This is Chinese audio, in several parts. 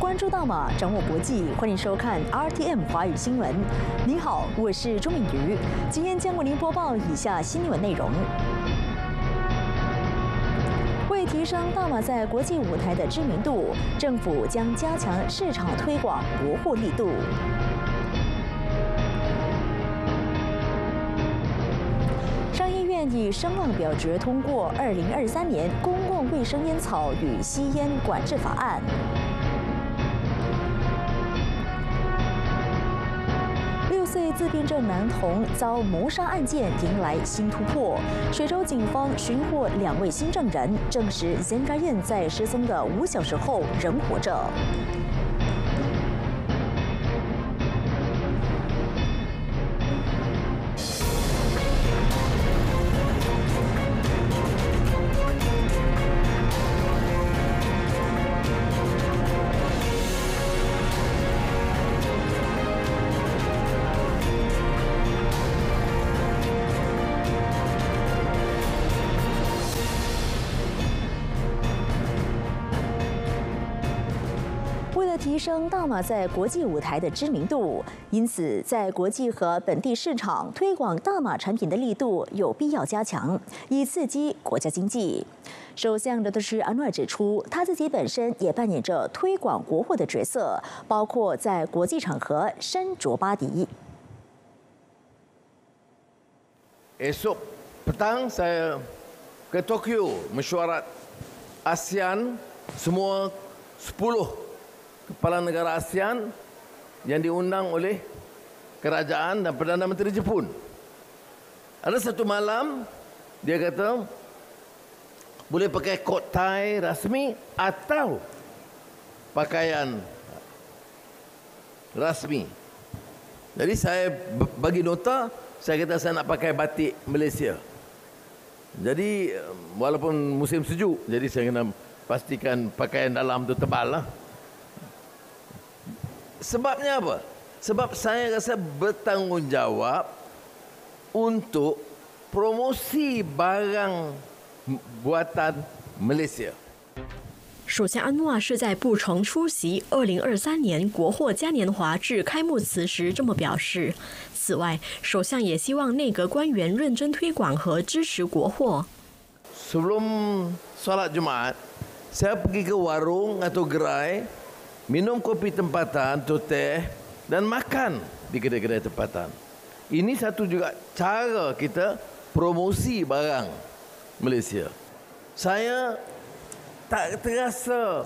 关注大马，掌握国际，欢迎收看 RTM 华语新闻。你好，我是钟敏瑜，今天将为您播报以下新闻内容。为提升大马在国际舞台的知名度，政府将加强市场推广国货力度。上议院以声望表决通过2023年公共卫生烟草与吸烟管制法案。6岁自闭症男童遭谋杀案件迎来新突破，水州警方寻获2位新证人，证实 Zengayan 在失踪的5小时后仍活着。为了提升大马在国际舞台的知名度，因此在国际和本地市场推广大马产品的力度有必要加强，以刺激国家经济。首相的是安瓦指出，他自己本身也扮演着推广国货的角色，包括在国际场合身着巴迪。 Esok petang saya ke Tokyo mesyuarat ASEAN, semua 10 kepala negara ASEAN yang diundang oleh kerajaan dan Perdana Menteri Jepun. Ada satu malam dia kata boleh pakai coat tie rasmi atau pakaian rasmi. Jadi saya bagi nota, saya kata saya nak pakai batik Malaysia. Jadi walaupun musim sejuk, jadi saya kena pastikan pakaian dalam tu tebal lah. Sebabnya apa? Sebab saya rasa bertanggungjawab untuk promosi barang buatan Malaysia。 首相安瓦是在布城出席2023年国货嘉年华致开幕词时这么表示。此外，首相也希望内阁官员认真推广和支持国货。 Sebelum solat Jumaat, saya pergi ke warung atau gerai, minum kopi tempatan atau teh dan makan di kedai-kedai tempatan. Ini satu juga cara kita promosi barang Malaysia. Saya tak terasa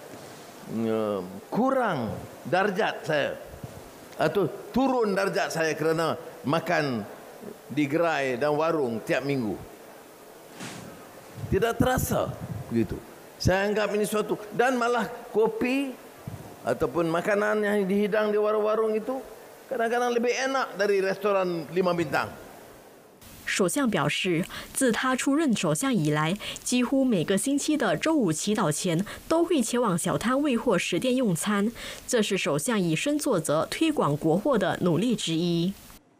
kurang darjat saya atau turun darjat saya kerana makan di gerai dan warung tiap minggu. Tidak terasa begitu. Saya anggap ini suatu, dan malah kopi ataupun makanan yang dihidang di warung-warung itu kadang-kadang lebih enak dari restoran 5 bintang。 首相表示，自他出任首相以来，几乎每个星期的周五祈祷前都会前往小摊位或食店用餐，这是首相以身作则推广国货的努力之一。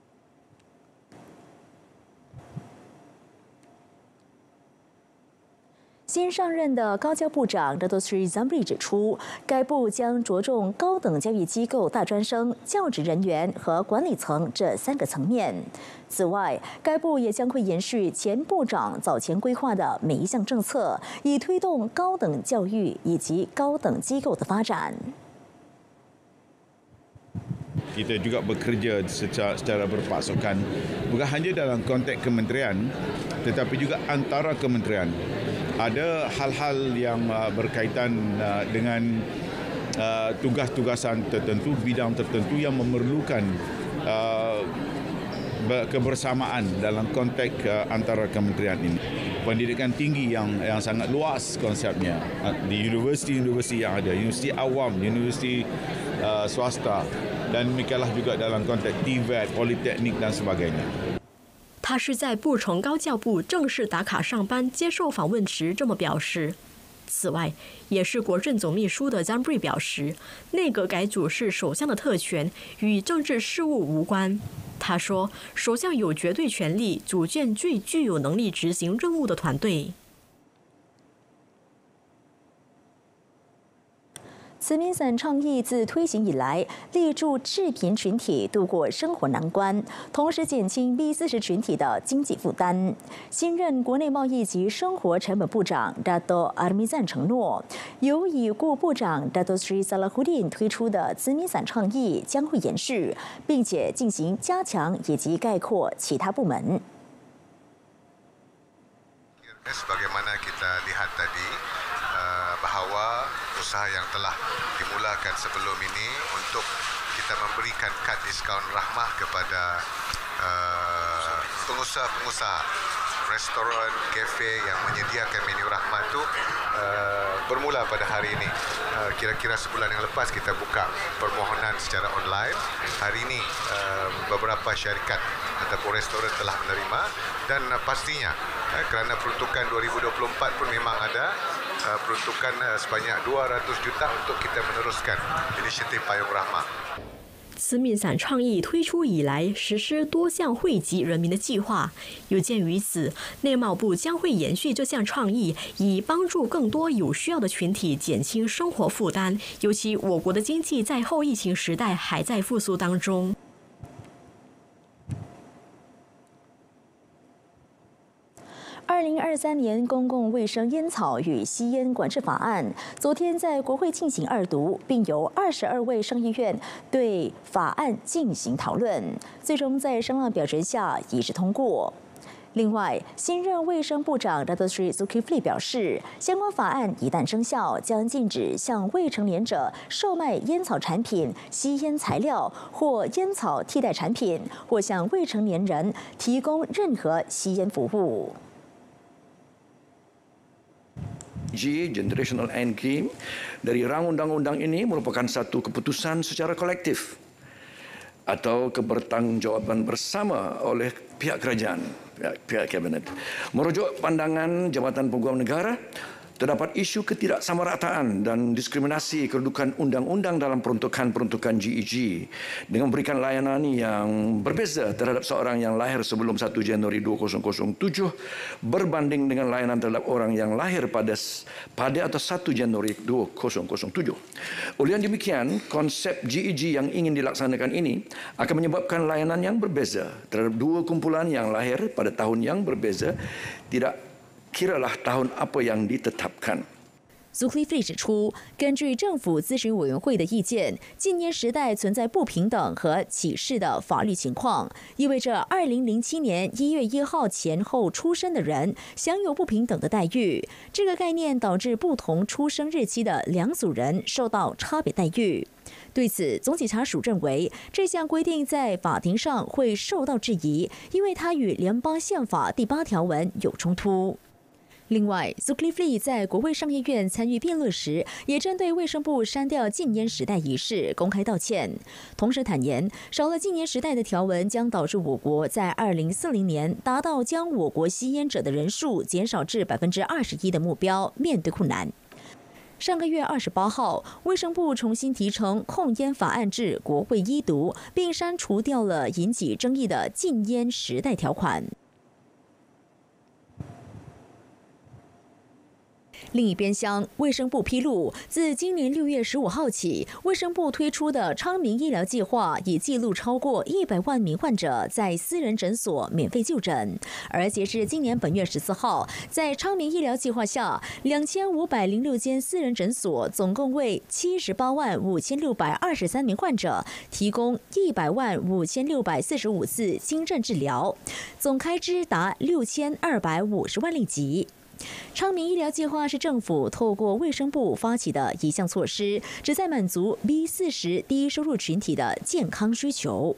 新上任的高教部长Dato Sri Zamri 指出，该部将着重高等教育机构大专生、教职人员和管理层这3个层面。此外，该部也将会延续前部长早前规划的每一项政策，以推动高等教育以及高等机构的发展。 Kita juga bekerja secara berpasukan, bukan hanya dalam konteks kementerian, tetapi juga antara kementerian. Ada hal-hal yang berkaitan dengan tugas-tugasan tertentu, bidang tertentu yang memerlukan kebersamaan dalam konteks antara kementerian ini. Pendidikan tinggi yang sangat luas konsepnya di universiti-universiti yang ada, universiti awam, universiti swasta, dan demikianlah juga dalam konteks TVET, politeknik dan sebagainya。 他是在布城高教部正式打卡上班接受访问时这么表示。此外，也是国政总秘书的 Zamri 表示，内阁改组是首相的特权，与政治事务无关。他说，首相有绝对权力组建最具有能力执行任务的团队。 慈民伞倡议自推行以来，力助赤贫群体度过生活难关，同时减轻 B40群体的经济负担。新任国内贸易及生活成本部长 Dato Armizan 承诺，由已故部长 Dato Sri Salahuddin 推出的慈民伞倡议将会延续，并且进行加强以及概括其他部门。 Sebagaimana kita lihat tadi bahawa usaha yang telah dimulakan sebelum ini untuk kita memberikan kad diskaun rahmah kepada pengusaha-pengusaha restoran, kafe yang menyediakan menu rahmah itu bermula pada hari ini. Kira-kira sebulan yang lepas kita buka permohonan secara online. Hari ini beberapa syarikat ataupun restoran telah menerima dan pastinya kerana peruntukan 2024 pun memang ada peruntukan sebanyak 200 juta untuk kita meneruskan inisiatif Payung Rahmah。 慈民伞倡议推出以来，实施多项惠及人民的计划。有鉴于此，内贸部将会延续这项倡议，以帮助更多有需要的群体减轻生活负担。尤其我国的经济在后疫情时代还在复苏当中。 2023年公共卫生烟草与吸烟管制法案昨天在国会进行二读，并由22位上议院对法案进行讨论，最终在声浪表决下一致通过。另外，新任卫生部长 Dato Sri Zulkifli 表示，相关法案一旦生效，将禁止向未成年者售卖烟草产品、吸烟材料或烟草替代产品，或向未成年人提供任何吸烟服务。 Generational End Game dari rang undang-undang ini merupakan satu keputusan secara kolektif atau kebertanggungjawaban bersama oleh pihak kerajaan, pihak kabinet. Merujuk pandangan Jabatan Peguam Negara, terdapat isu ketidaksamarataan dan diskriminasi kedudukan undang-undang dalam peruntukan GEG dengan memberikan layanan yang berbeza terhadap seorang yang lahir sebelum 1 Januari 2007 berbanding dengan layanan terhadap orang yang lahir pada atau 1 Januari 2007. Oleh demikian, konsep GEG yang ingin dilaksanakan ini akan menyebabkan layanan yang berbeza terhadap dua kumpulan yang lahir pada tahun yang berbeza, tidak kiralah tahun apa yang ditetapkan。 Zulkifli 指出，根据政府咨询委员会的意见，禁烟时代存在不平等和歧视的法律情况，意味着2007年1月1号前后出生的人享有不平等的待遇。这个概念导致不同出生日期的两组人受到差别待遇。对此，总检察署认为这项规定在法庭上会受到质疑，因为它与联邦宪法第8条文有冲突。另外 ，Zulkifli 在国会上议院参与辩论时，也针对卫生部删掉禁烟时代一事公开道歉，同时坦言，少了禁烟时代的条文将导致我国在2040年达到将我国吸烟者的人数减少至21%的目标，面对困难。上个月28号，卫生部重新提呈控烟法案至国会一读，并删除掉了引起争议的禁烟时代条款。另一边厢，卫生部披露，自今年6月15号起，卫生部推出的昌明医疗计划已记录超过100万名患者在私人诊所免费就诊，而截至今年本月14号，在昌明医疗计划下，2506间私人诊所总共为78万5623名患者提供100万5645次轻症治疗，总开支达6250万令吉。昌明医疗计划是政府透过卫生部发起的一项措施，旨在满足 B40低收入群体的健康需求。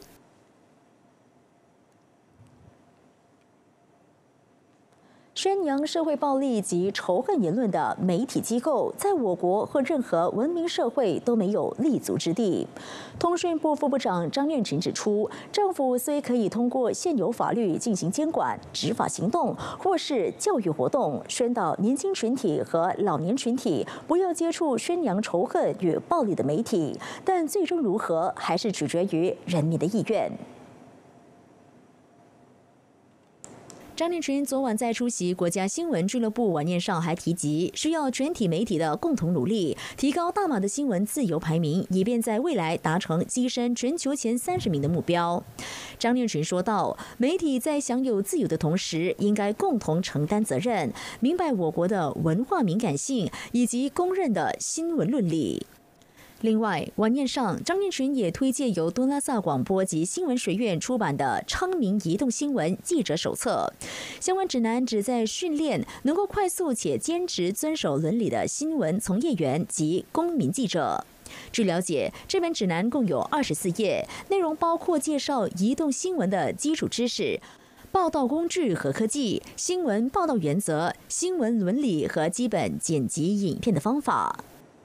宣扬社会暴力及仇恨言论的媒体机构，在我国和任何文明社会都没有立足之地。通讯部副部长张运群指出，政府虽可以通过现有法律进行监管、执法行动，或是教育活动，宣导年轻群体和老年群体不要接触宣扬仇恨与暴力的媒体，但最终如何，还是取决于人民的意愿。 张念群昨晚在出席国家新闻俱乐部晚宴上还提及，需要全体媒体的共同努力，提高大马的新闻自由排名，以便在未来达成跻身全球前30名的目标。张念群说道，媒体在享有自由的同时，应该共同承担责任，明白我国的文化敏感性以及公认的新闻伦理。另外，晚宴上，张念群也推荐由敦拉萨广播及新闻学院出版的《昌明移动新闻记者手册》。相关指南旨在训练能够快速且坚持遵守伦理的新闻从业员及公民记者。据了解，这本指南共有24页，内容包括介绍移动新闻的基础知识、报道工具和科技、新闻报道原则、新闻伦理和基本剪辑影片的方法。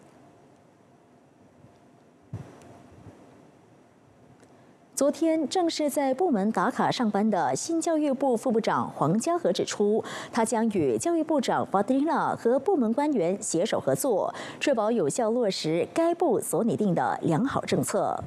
昨天正式在部门打卡上班的新教育部副部长黄家和指出，他将与教育部长法迪拉和部门官员携手合作，确保有效落实该部所拟定的良好政策。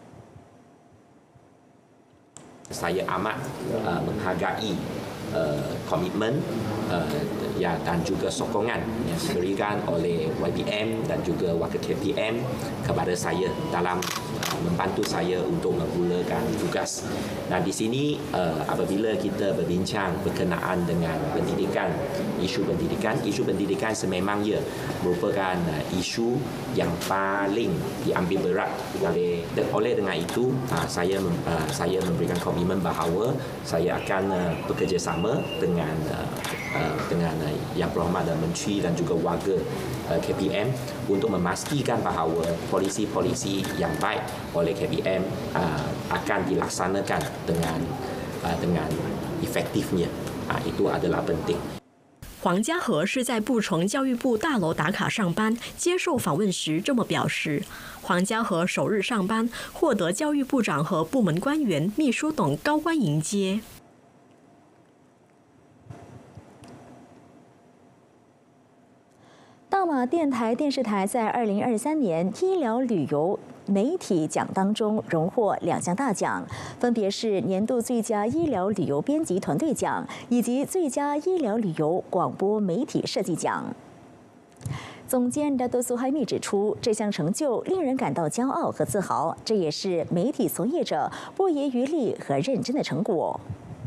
Saya amat menghargai komitmen dan juga sokongan yang diberikan oleh YBM dan juga wakil KPM kepada saya dalam membantu saya untuk memulakan tugas. Dan di sini apabila kita berbincang berkenaan dengan isu pendidikan sememangnya merupakan isu yang paling diambil berat oleh dengan itu saya memberikan komitmen bahawa saya akan bekerjasama dengan Yang Berhormat Menteri dan juga warga KPM untuk memastikan bahawa polisi-polisi yang baik oleh KPM akan dilaksanakan dengan efektifnya. Itu adalah penting. 黄家和是在布城教育部大楼打卡上班，接受访问时这么表示。黄家和首日上班，获得教育部长和部门官员、秘书等高官迎接。 大马电台电视台在2023年医疗旅游媒体奖当中荣获2项大奖，分别是年度最佳医疗旅游编辑团队奖以及最佳医疗旅游广播媒体设计奖。总监达多苏海密指出，这项成就令人感到骄傲和自豪，这也是媒体从业者不遗余力和认真的成果。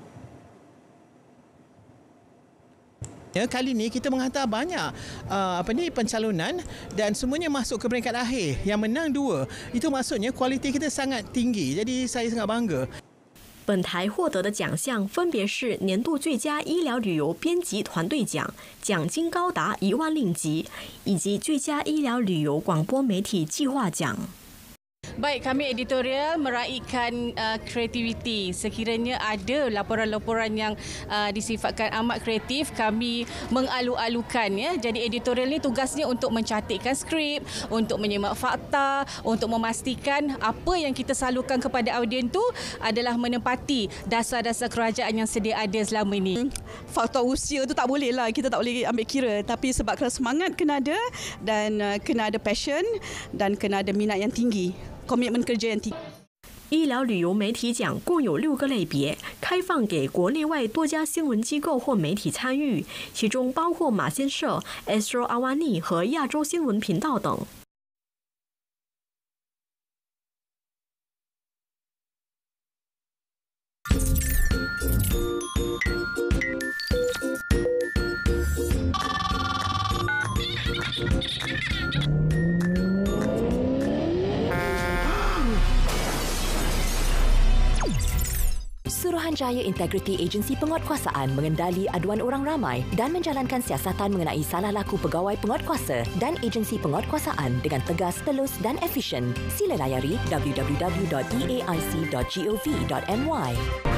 Ya, kali ini kita menghantar banyak pencalonan dan semuanya masuk ke peringkat akhir. Yang menang 2. Itu maksudnya kualiti kita sangat tinggi. Jadi saya sangat bangga. 本台获得的奖项分别是年度最佳医疗旅游编辑团队奖，奖金高达1万令吉，以及最佳医疗旅游广播媒体计划奖。 Baik, kami editorial meraihkan kreativiti. Sekiranya ada laporan-laporan yang disifatkan amat kreatif, kami mengalu-alukan ya. Jadi editorial ni tugasnya untuk mencantikkan skrip, untuk menyemak fakta, untuk memastikan apa yang kita salurkan kepada audien tu adalah menepati dasar-dasar kerajaan yang sedia ada selama ini. Faktor usia tu tak boleh lah, kita tak boleh ambil kira. Tapi sebab semangat kena ada dan kena ada passion dan kena ada minat yang tinggi. Komitmen kerja yang tinggi. 医疗旅游媒体奖共有6个类别，开放给国内外多家新闻机构或媒体参与，其中包括马先社、Astro Awani 和亚洲新闻频道等。 Suruhanjaya Integrity Agensi Penguatkuasaan mengendali aduan orang ramai dan menjalankan siasatan mengenai salah laku pegawai penguatkuasa dan agensi penguatkuasaan dengan tegas, telus dan efisien. Sila layari www.eaic.gov.my.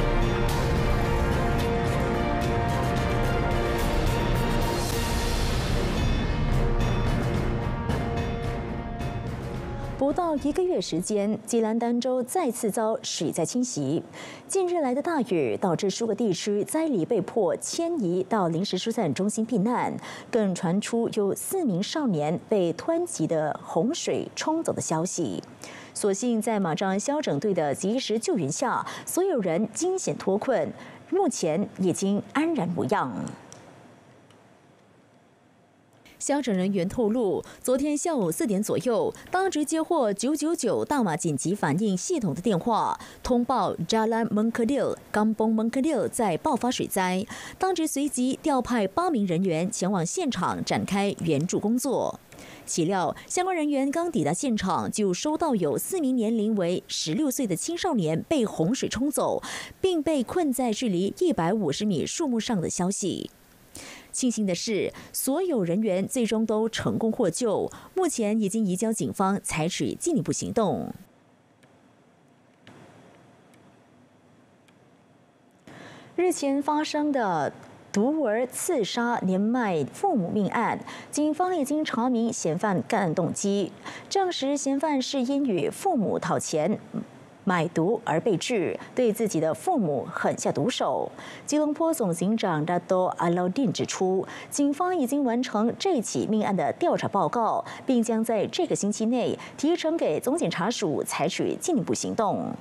不到1个月时间，吉兰丹州再次遭水灾侵袭。近日来的大雨导致数个地区灾黎被迫迁移到临时疏散中心避难，更传出有4名少年被湍急的洪水冲走的消息。所幸在马扎消整队的及时救援下，所有人惊险脱困。 目前已经安然无恙。消诊人员透露，昨天下午4点左右，当局接获999大马紧急反应系统的电话，通报 Jalan Mengkedil Kampung Mengkedil 在爆发水灾，当局随即调派8名人员前往现场展开援助工作。岂料，相关人员刚抵达现场，就收到有4名年龄为16岁的青少年被洪水冲走，并被困在距离150米树木上的消息。庆幸的是，所有人员最终都成功获救，目前已经移交警方采取进一步行动。日前发生的独儿刺杀年迈父母命案，警方已经查明嫌犯干案动机，证实嫌犯是因与父母讨钱买毒而被治，对自己的父母狠下毒手。吉隆坡总警长Dato' Alauddin 指出，警方已经完成这起命案的调查报告，并将在这个星期内提呈给总检察署采取进一步行动。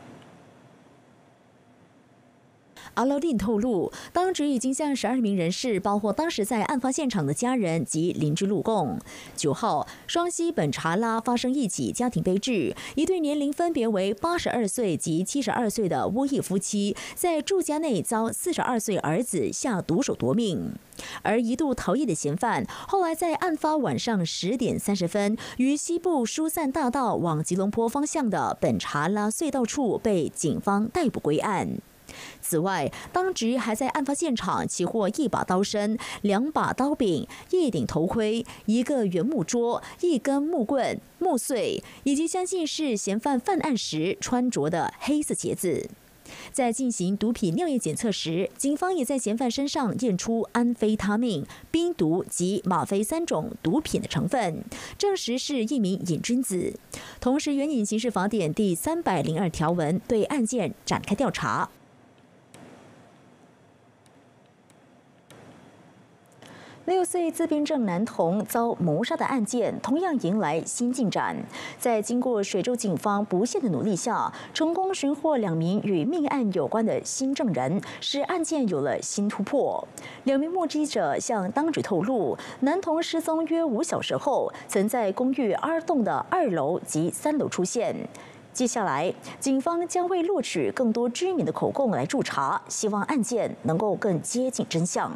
阿劳丁透露，当局已经向12名人士，包括当时在案发现场的家人及邻居录供。9号，双溪本查拉发生一起家庭悲剧，一对年龄分别为82岁及72岁的乌裔夫妻，在住家内遭42岁儿子下毒手夺命。而一度逃逸的嫌犯，后来在案发晚上10点30分，于西部疏散大道往吉隆坡方向的本查拉隧道处被警方逮捕归案。此外，当局还在案发现场起获1把刀身、2把刀柄、1顶头盔、1个圆木桌、1根木棍、木碎，以及相信是嫌犯犯案时穿着的黑色鞋子。在进行毒品尿液检测时，警方也在嫌犯身上验出安非他命、冰毒及吗啡3种毒品的成分，证实是一名瘾君子。同时，援引刑事法典第302条文对案件展开调查。6岁自闭症男童遭谋杀的案件同样迎来新进展。在经过水州警方不懈的努力下，成功寻获2名与命案有关的新证人，使案件有了新突破。2名目击者向当局透露，男童失踪约5小时后，曾在公寓2栋的2楼及3楼出现。接下来，警方将会录取更多居民的口供来助查，希望案件能够更接近真相。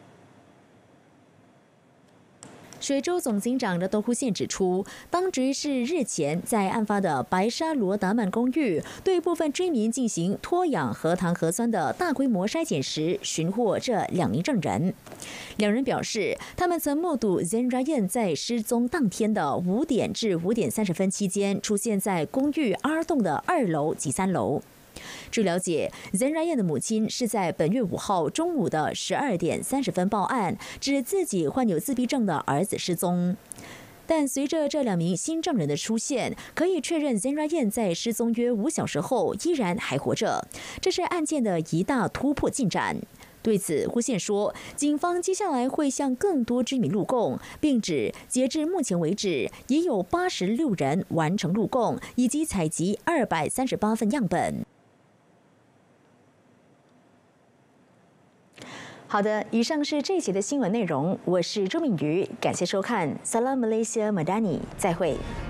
水州总警长的多呼县指出，当局是日前在案发的白沙罗达曼公寓对部分居民进行脱氧核糖核酸的大规模筛检时，寻获这2名证人。2人表示，他们曾目睹 Zain Ryan 在失踪当天的5点至5点30分期间出现在公寓2栋的2楼及3楼。据了解 ，Zain Ryan 的母亲是在本月5号中午的12点30分报案，指自己患有自闭症的儿子失踪。但随着这2名新证人的出现，可以确认 Zain Ryan 在失踪约5小时后依然还活着，这是案件的一大突破进展。对此，呼县说，警方接下来会向更多居民录供，并指截至目前为止，已有86人完成录供，以及采集238份样本。好的，以上是这一节的新闻内容，我是周敏瑜，感谢收看 Salam Malaysia Madani， 再会。